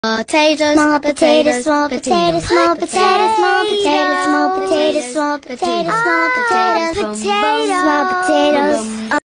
Potatoes, small potatoes, small potatoes, small potatoes, small potatoes, small potatoes, small potatoes, small potatoes, small potatoes, small potatoes.